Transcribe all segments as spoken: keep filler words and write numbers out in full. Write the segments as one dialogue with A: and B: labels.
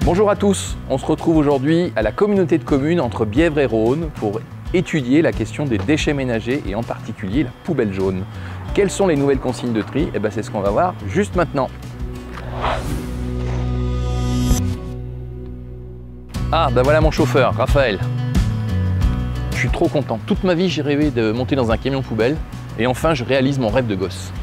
A: Bonjour à tous, on se retrouve aujourd'hui à la communauté de communes entre Bièvre et Rhône pour étudier la question des déchets ménagers et en particulier la poubelle jaune. Quelles sont les nouvelles consignes de tri? Eh ben, c'est ce qu'on va voir juste maintenant. Ah, ben voilà mon chauffeur, Raphaël. Je suis trop content. Toute ma vie, j'ai rêvé de monter dans un camion poubelle et enfin, je réalise mon rêve de gosse.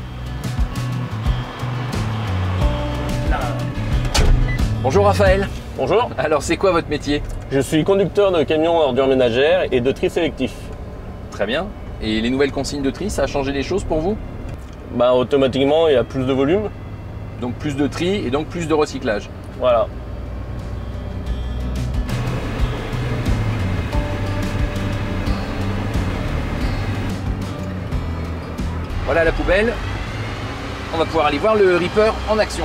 A: Bonjour Raphaël.
B: Bonjour.
A: Alors, c'est quoi votre métier?
B: Je suis conducteur de camions ordures ménagères et de tri sélectif.
A: Très bien. Et les nouvelles consignes de tri, ça a changé les choses pour vous?
B: Bah, automatiquement, il y a plus de volume.
A: Donc plus de tri et donc plus de recyclage.
B: Voilà.
A: Voilà la poubelle. On va pouvoir aller voir le Reaper en action.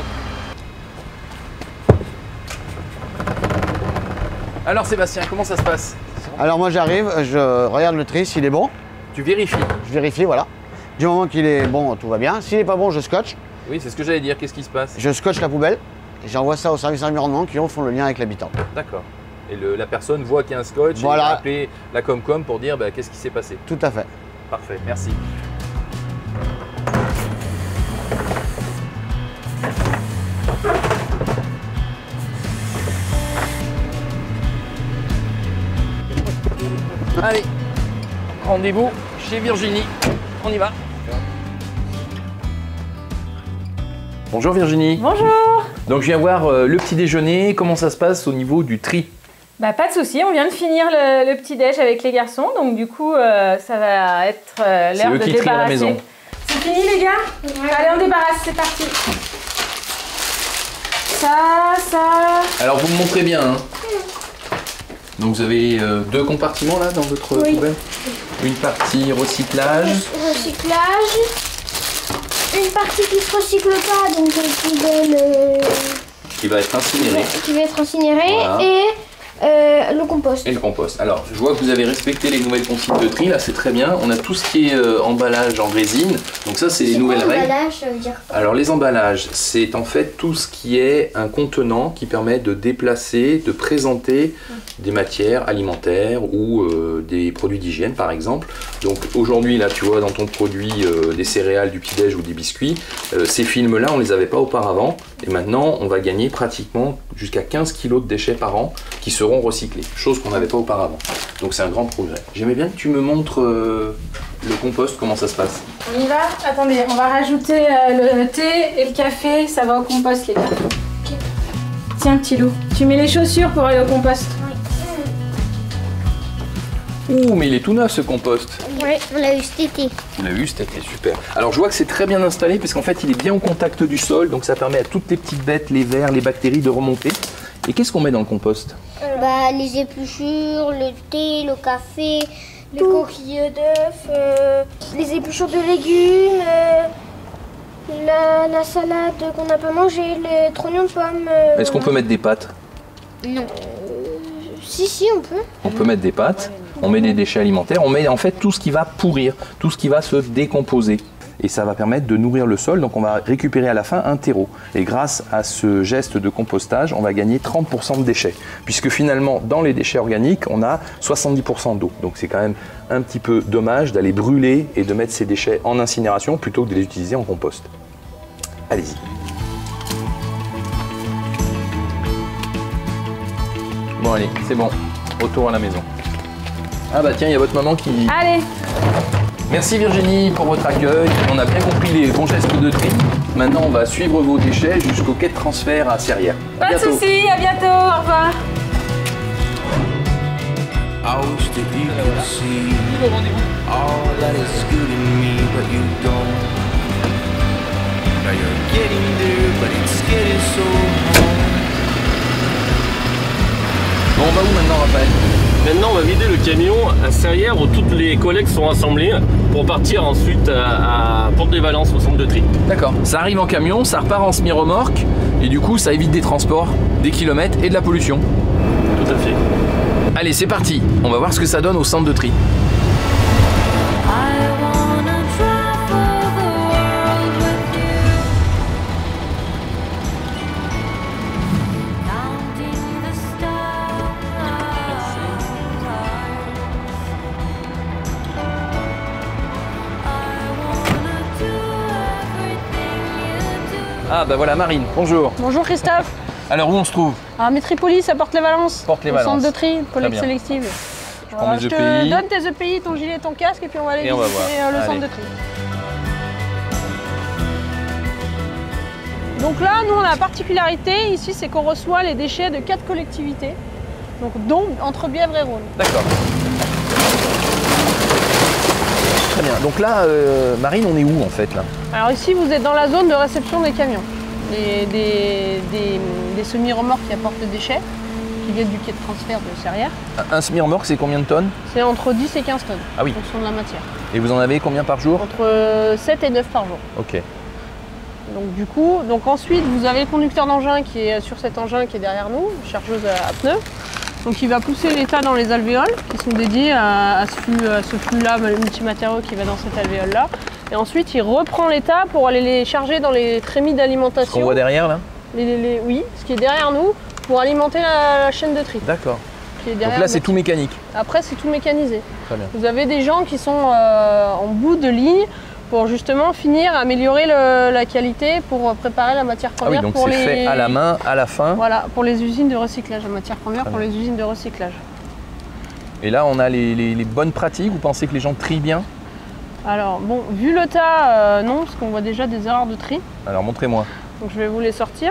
A: Alors Sébastien, comment ça se passe?
C: Alors moi j'arrive, je regarde le tri s'il est bon.
A: Tu vérifies?
C: Je vérifie, voilà. Du moment qu'il est bon, tout va bien. S'il n'est pas bon, je scotche.
A: Oui, c'est ce que j'allais dire. Qu'est-ce qui se passe?
C: Je scotche la poubelle et j'envoie ça au service environnement qui font le lien avec l'habitant.
A: D'accord. Et le, la personne voit qu'il y a un scotch
C: voilà.
A: Et va appeler la Comcom pour dire bah, qu'est-ce qui s'est passé.
C: Tout à fait.
A: Parfait, merci. Allez, rendez-vous chez Virginie. On y va. Bonjour Virginie.
D: Bonjour.
A: Donc je viens voir euh, le petit déjeuner. Comment ça se passe au niveau du tri?
D: Bah pas de souci, on vient de finir le, le petit déj avec les garçons, donc du coup euh, ça va être euh, l'heure de
A: débarrasser. C'est eux qui trient à la maison.
D: C'est fini les gars? Ouais. Allez on débarrasse, c'est parti. Ça, ça.
A: Alors vous me montrez bien. Hein. Donc vous avez euh, deux compartiments là dans votre
E: oui.
A: poubelle. Une partie recyclage.
E: Recyclage. Une partie qui se recycle pas, donc une poubelle euh...
A: qui va être incinérée.
E: Qui va être incinérée
A: voilà.
E: et euh, le compost.
A: Et le compost. Alors je vois que vous avez respecté les nouvelles consignes de tri, là c'est très bien. On a tout ce qui est euh, emballage en résine. Donc ça c'est les nouvelles règles.
E: Emballage, ça veut dire quoi?
A: Alors les emballages, c'est en fait tout ce qui est un contenant qui permet de déplacer, de présenter des matières alimentaires ou euh, des produits d'hygiène par exemple. Donc aujourd'hui là tu vois dans ton produit euh, des céréales, du petit-déj ou des biscuits, euh, ces films là on les avait pas auparavant et maintenant on va gagner pratiquement jusqu'à quinze kilos de déchets par an qui seront recyclés, chose qu'on n'avait pas auparavant. Donc c'est un grand progrès. J'aimais bien que tu me montres euh, le compost, comment ça se passe.
D: On y va? Attendez, on va rajouter euh, le thé et le café, ça va au compost les gars. Okay. Tiens petit loup, tu mets les chaussures pour aller au compost.
A: Ouh, mais il est tout neuf ce compost.
E: Oui, on l'a eu cet été.
A: Tu l'as eu cet été, super. Alors je vois que c'est très bien installé parce qu'en fait il est bien au contact du sol, donc ça permet à toutes les petites bêtes, les vers, les bactéries de remonter. Et qu'est-ce qu'on met dans le compost?
E: euh, Bah les épluchures, le thé, le café, les tout. Coquilles d'œufs, euh, les épluchures de légumes, euh, la, la salade qu'on n'a pas mangé, les trognons de pommes. Euh,
A: Est-ce qu'on peut mettre des pâtes?
E: Non. Euh, si si on peut.
A: On peut mettre des pâtes, on met des déchets alimentaires, on met en fait tout ce qui va pourrir, tout ce qui va se décomposer. Et ça va permettre de nourrir le sol, donc on va récupérer à la fin un terreau. Et grâce à ce geste de compostage, on va gagner trente pour cent de déchets. Puisque finalement, dans les déchets organiques, on a soixante-dix pour cent d'eau. Donc c'est quand même un petit peu dommage d'aller brûler et de mettre ces déchets en incinération plutôt que de les utiliser en compost. Allez-y. Bon allez, c'est bon. Retour à la maison. Ah bah tiens, il y a votre maman qui...
D: Allez.
A: Merci Virginie pour votre accueil. On a bien compris les bons gestes de tri. Maintenant, on va suivre vos déchets jusqu'au quai de transfert à Serrières.
D: Pas de soucis, à bientôt, au revoir.
A: Bon, on va où maintenant, Raphaël?
B: Maintenant, on va vider le camion à Serrières où toutes les collègues sont rassemblées pour partir ensuite à, à Porte des Valences au centre de tri.
A: D'accord. Ça arrive en camion, ça repart en semi-remorque et du coup, ça évite des transports, des kilomètres et de la pollution.
B: Tout à fait.
A: Allez, c'est parti. On va voir ce que ça donne au centre de tri. Ah bah voilà Marine, bonjour.
F: Bonjour Christophe.
A: Alors où on se trouve?
F: À Métropolis, à Porte-les-Valences.
A: Porte-les-Valences.
F: Au centre de tri, collecte sélective.
A: Je prends mes
F: je
A: E P I.
F: te donne tes E P I, ton gilet, ton casque et puis on va aller
A: Et on va
F: visiter
A: voir.
F: le
A: Allez.
F: centre de tri. Donc là, nous on a la particularité ici, c'est qu'on reçoit les déchets de quatre collectivités, donc dont entre Bièvre et Rhône.
A: D'accord. Très bien. Donc là, euh, Marine, on est où en fait là?
F: Alors ici, vous êtes dans la zone de réception des camions, des, des, des, des semi-remorques qui apportent des déchets, qui viennent du quai de transfert de Serrières.
A: Un semi-remorque, c'est combien de tonnes?
F: C'est entre dix et quinze tonnes,
A: Ah oui.
F: en fonction de la matière.
A: Et vous en avez combien par jour?
F: Entre sept et neuf par jour.
A: Ok.
F: Donc du coup, donc ensuite vous avez le conducteur d'engin qui est sur cet engin qui est derrière nous, chargeuse à, à pneus. Donc il va pousser les tas dans les alvéoles qui sont dédiés à, à ce flux, à ce flux-là multimatériaux qui va dans cet alvéole-là. Et ensuite il reprend les tas pour aller les charger dans les trémies d'alimentation.
A: Ce qu'on voit derrière là?
F: les, les, les, Oui, ce qui est derrière nous pour alimenter la, la chaîne de tri.
A: D'accord.
F: Donc
A: là c'est tout mécanique.
F: Après c'est tout mécanisé.
A: Très bien.
F: Vous avez des gens qui sont euh, en bout de ligne pour justement finir, améliorer le, la qualité pour préparer la matière première.
A: Ah oui, donc
F: pour
A: c'est
F: les...
A: fait à la main, à la fin.
F: Voilà, pour les usines de recyclage, la matière première
A: Très
F: pour
A: bien.
F: les usines de recyclage.
A: Et là on a les, les- les bonnes pratiques, vous pensez que les gens trient bien?
F: Alors bon, vu le tas, euh, non, parce qu'on voit déjà des erreurs de tri.
A: Alors montrez-moi.
F: Donc je vais vous les sortir.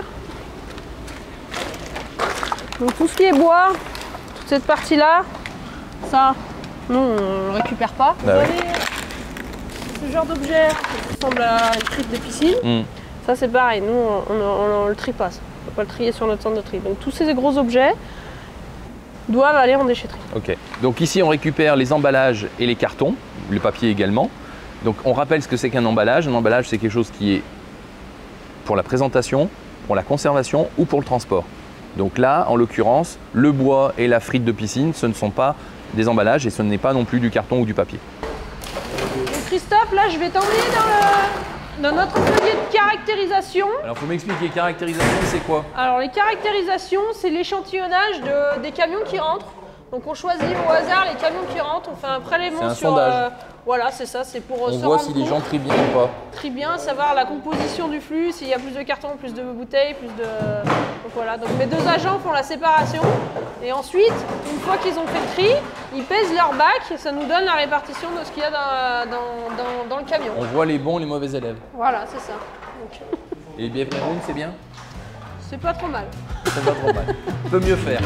F: Donc tout ce qui est bois, toute cette partie-là, ça, non, on ne récupère pas.
A: Bah
F: Vous
A: ouais.
F: avez ce genre d'objet qui ressemble à une cripe de piscine.
A: Hmm.
F: Ça c'est pareil, nous on ne le trie pas, ça. On ne peut pas le trier sur notre centre de tri. Donc tous ces gros objets doivent aller en déchetterie.
A: Ok. Donc ici on récupère les emballages et les cartons, le papier également. Donc on rappelle ce que c'est qu'un emballage. Un emballage c'est quelque chose qui est pour la présentation, pour la conservation ou pour le transport. Donc là, en l'occurrence, le bois et la frite de piscine, ce ne sont pas des emballages et ce n'est pas non plus du carton ou du papier.
F: Donc Christophe, là je vais t'emmener dans, le, dans notre atelier de caractérisation.
A: Alors faut m'expliquer, caractérisation c'est quoi?
F: Alors les caractérisations, c'est l'échantillonnage de, des camions qui rentrent. Donc on choisit au hasard les camions qui rentrent, on fait un prélèvement
A: C'est un
F: sur...
A: sondage.
F: Voilà, c'est ça, c'est pour euh,
A: On
F: se
A: voit
F: rendre
A: si les
F: compte,
A: gens trient bien ou pas.
F: trient bien, savoir la composition du flux, s'il y a plus de cartons, plus de bouteilles, plus de... Donc voilà, donc mes deux agents font la séparation. Et ensuite, une fois qu'ils ont fait le tri, ils pèsent leur bac et ça nous donne la répartition de ce qu'il y a dans, dans, dans, dans le camion.
A: On voit les bons, les mauvais élèves.
F: Voilà, c'est ça. Donc,
A: Et Bièvre et Rhône, c'est bien?
F: c'est pas trop mal.
A: C'est pas trop mal. Peut mieux faire.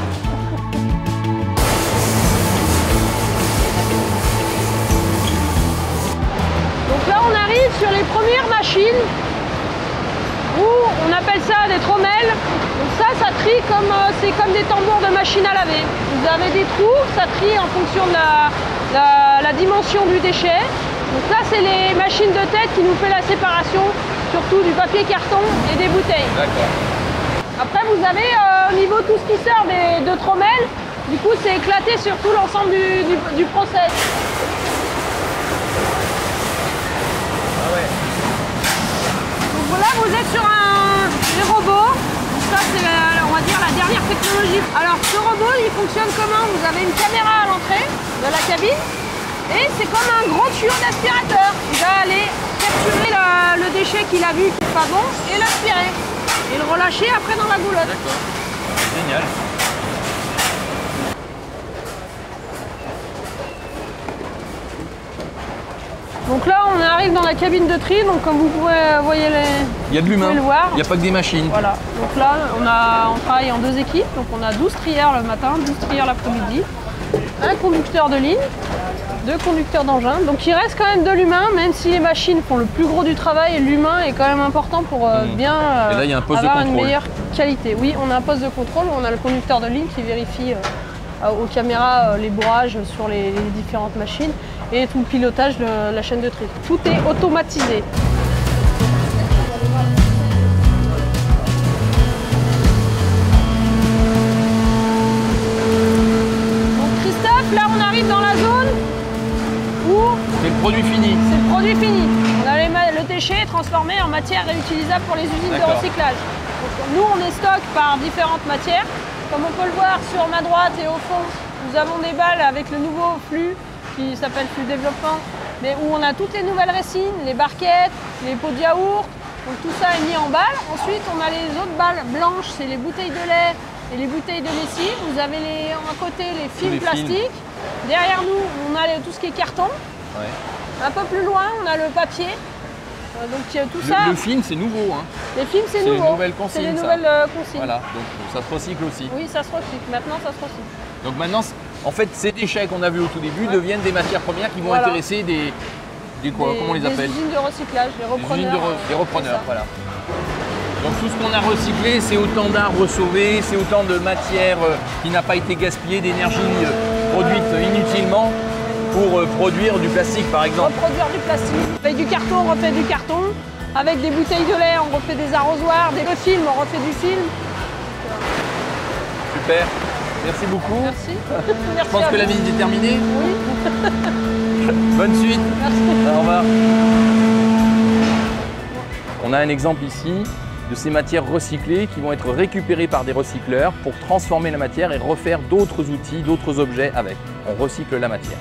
F: Donc là, on arrive sur les premières machines où on appelle ça des trommelles. Donc ça, ça trie comme euh, c'est comme des tambours de machine à laver. Vous avez des trous, ça trie en fonction de la, la, la dimension du déchet. Donc là, c'est les machines de tête qui nous fait la séparation, surtout du papier carton et des bouteilles.
A: D'accord.
F: Après, vous avez euh, au niveau tout ce qui sort des deux trommelles, du coup, c'est éclaté sur tout l'ensemble du, du, du process. Donc voilà, vous êtes sur un des robots. Donc ça, c'est, la- on va dire, la dernière technologie. Alors, ce robot, il fonctionne comment? Vous avez une caméra à l'entrée de la cabine et c'est comme un gros tuyau d'aspirateur. Il va aller capturer la- le déchet qu'il a vu qui n'est pas bon et l'aspirer. Et le relâcher après dans la goulotte.
A: D'accord. Génial.
F: Donc là, on arrive dans la cabine de tri. Donc comme vous pouvez voyez les,
A: Il y a de
F: vous
A: l'humain.
F: pouvez le voir.
A: Il n'y a pas que des machines.
F: Voilà, donc là on, a, on travaille en deux équipes, donc on a douze trieurs le matin, douze trieurs l'après-midi, un conducteur de ligne, deux conducteurs d'engin, donc il reste quand même de l'humain, même si les machines font le plus gros du travail, l'humain est quand même important pour euh,
A: Mmh.
F: bien euh,
A: Et là, il y a un poste de
F: avoir une
A: contrôle.
F: meilleure qualité. Oui, on a un poste de contrôle où on a le conducteur de ligne qui vérifie euh, aux caméras euh, les bourrages sur les, les différentes machines et tout le pilotage de la chaîne de tri. Tout est automatisé. Donc Christophe, là on arrive dans la zone où
A: C'est le produit fini.
F: c'est le produit fini. On a les ma- le déchet transformé en matière réutilisable pour les usines de
A: D'accord.
F: recyclage. Donc, nous on est stock par différentes matières. Comme on peut le voir sur ma droite et au fond, nous avons des balles avec le nouveau flux qui s'appelle flux développement, mais où on a toutes les nouvelles racines, les barquettes, les pots de yaourt, Donc tout ça est mis en balles. Ensuite, on a les autres balles blanches, c'est les bouteilles de lait et les bouteilles de lessive. Vous avez les, à côté les films
A: les
F: plastiques.
A: films.
F: Derrière nous, on a les- tout ce qui est carton.
A: Ouais.
F: Un peu plus loin, on a le papier. Euh, donc euh, tout
A: Le,
F: ça,
A: le film, c'est nouveau. Hein.
F: les films, c'est
A: c'est
F: nouveau.
A: les nouvelles
F: C'est
A: consignes,
F: les
A: ça.
F: nouvelles euh, consignes.
A: Voilà, donc ça se recycle aussi.
F: Oui, ça se recycle. Maintenant, ça se recycle.
A: Donc maintenant, c- en fait, ces déchets qu'on a vus au tout début
F: Ouais.
A: deviennent des matières premières qui vont
F: Voilà.
A: intéresser des, des quoi,
F: Des-
A: comment on les appelle?
F: Des usines de recyclage, des
A: Des
F: repreneurs.
A: usines de re-
F: euh,
A: des repreneurs,
F: c'est ça.
A: voilà. Donc tout ce qu'on a recyclé, c'est autant d'arbres sauvés, c'est autant de matière euh, qui n'a pas été gaspillée, d'énergie euh, produite inutilement pour euh, produire du plastique par exemple.
F: Reproduire du plastique. Avec du carton, on refait du carton. Avec des bouteilles de lait, on refait des arrosoirs. Des le film, on refait du film.
A: Super, merci beaucoup.
F: Merci.
A: Je
F: Merci
A: pense
F: à
A: que la
F: vous.
A: visite est terminée.
F: Oui.
A: Bonne suite.
F: Merci.
A: Au revoir. On a un exemple ici de ces matières recyclées qui vont être récupérées par des recycleurs pour transformer la matière et refaire d'autres outils, d'autres objets avec. On recycle la matière.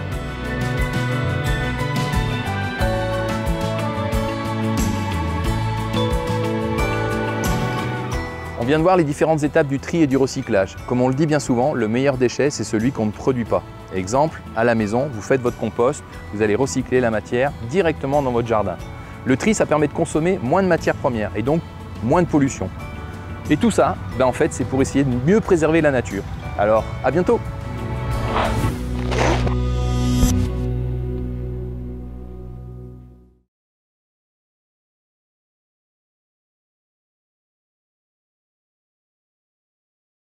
A: On vient de voir les différentes étapes du tri et du recyclage. Comme on le dit bien souvent, le meilleur déchet, c'est celui qu'on ne produit pas. Exemple, à la maison, vous faites votre compost, vous allez recycler la matière directement dans votre jardin. Le tri, ça permet de consommer moins de matières premières et donc moins de pollution. Et tout ça, ben en fait, c'est pour essayer de mieux préserver la nature. Alors, à bientôt!